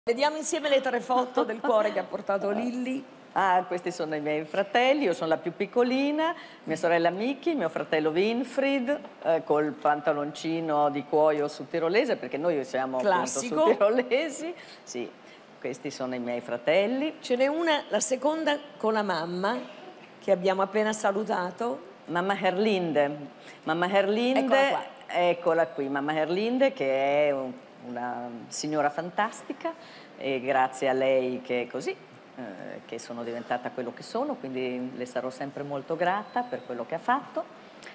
Vediamo insieme le 3 foto del cuore che ha portato Lilli. Ah, questi sono i miei fratelli, io sono la più piccolina, mia sorella Miki, mio fratello Winfried, col pantaloncino di cuoio sudtirolese, perché noi siamo Classico. appunto sudtirolesi. Sì, questi sono i miei fratelli. Ce n'è una, la seconda, con la mamma, che abbiamo appena salutato. Mamma Herlinde. Mamma Herlinde, eccola qui, Mamma Herlinde, che è una signora fantastica, e grazie a lei che è così, che sono diventata quello che sono, quindi le sarò sempre molto grata per quello che ha fatto.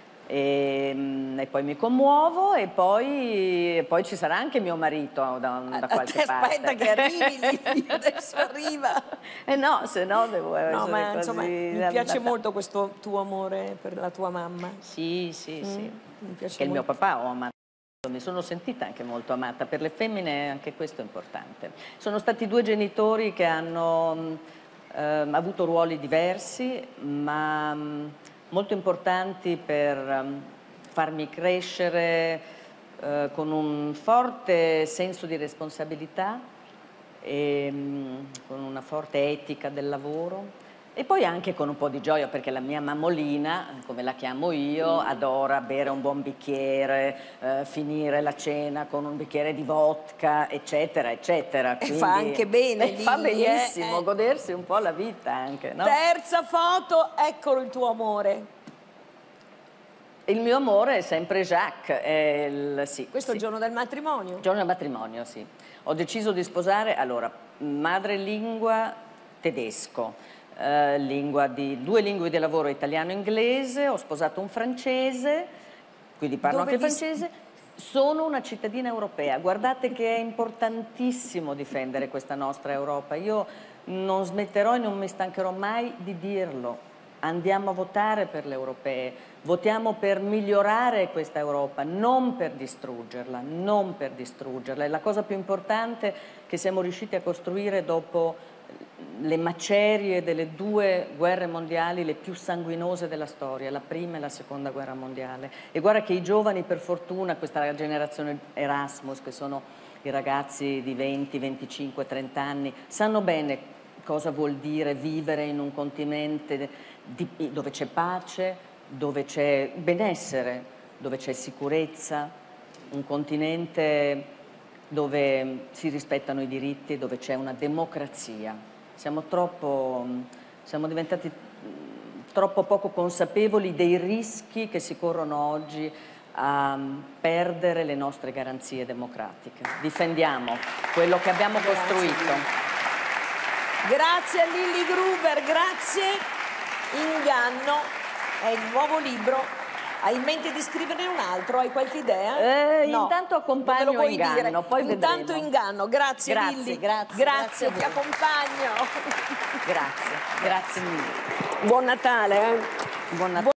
E poi mi commuovo e poi ci sarà anche mio marito da qualche parte. Aspetta che arrivi lì, adesso arriva. No, se no devo essere no, ma così, insomma, mi piace molto questo tuo amore per la tua mamma. Sì, sì, sì. Mi piace che il mio molto. papà ho amato. Mi sono sentita anche molto amata. Per le femmine anche questo è importante. Sono stati 2 genitori che hanno avuto ruoli diversi, ma molto importanti per farmi crescere con un forte senso di responsabilità e con una forte etica del lavoro. E poi anche con un po' di gioia, perché la mia mammolina, come la chiamo io, adora bere un buon bicchiere, finire la cena con un bicchiere di vodka, eccetera, eccetera. Quindi, fa anche bene, Lilli, fa benissimo, godersi un po' la vita anche, no? Terza foto, eccolo il tuo amore. Il mio amore è sempre Jacques. Sì, questo è il giorno del matrimonio? Il giorno del matrimonio, sì. Ho deciso di sposare, allora, madrelingua tedesco. 2 lingue di lavoro, italiano e inglese, ho sposato un francese, quindi parlo anche francese. Sono una cittadina europea, guardate che è importantissimo difendere questa nostra Europa. Io non smetterò e non mi stancherò mai di dirlo. Andiamo a votare per le europee, votiamo per migliorare questa Europa, non per distruggerla, non per distruggerla. È la cosa più importante che siamo riusciti a costruire dopo le macerie delle 2 guerre mondiali, le più sanguinose della storia, la prima e la seconda guerra mondiale. E guarda che i giovani, per fortuna, questa generazione Erasmus, che sono i ragazzi di 20, 25, 30 anni, sanno bene cosa vuol dire vivere in un continente dove c'è pace, dove c'è benessere, dove c'è sicurezza, un continente dove si rispettano i diritti, dove c'è una democrazia. Siamo diventati troppo poco consapevoli dei rischi che si corrono oggi a perdere le nostre garanzie democratiche. Difendiamo quello che abbiamo costruito. Grazie a Lilli Gruber, grazie. Inganno è il nuovo libro. Hai in mente di scriverne un altro? Hai qualche idea? No. Intanto accompagno Inganno, poi vedremo. Intanto Inganno, grazie Lilli. Grazie, ti accompagno. Grazie mille. Buon Natale. Buon Natale.